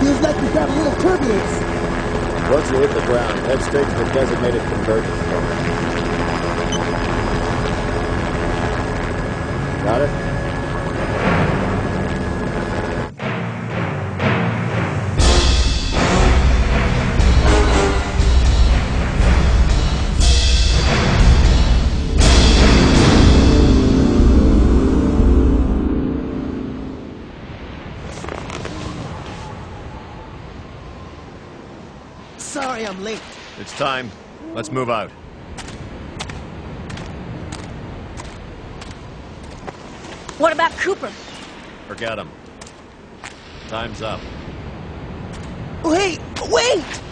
Feels like we've got a little turbulence. Once you hit the ground, head straight to the designated convergence point. Got it? Sorry I'm late. It's time. Let's move out. What about Cooper? Forget him. Time's up. Wait! Wait!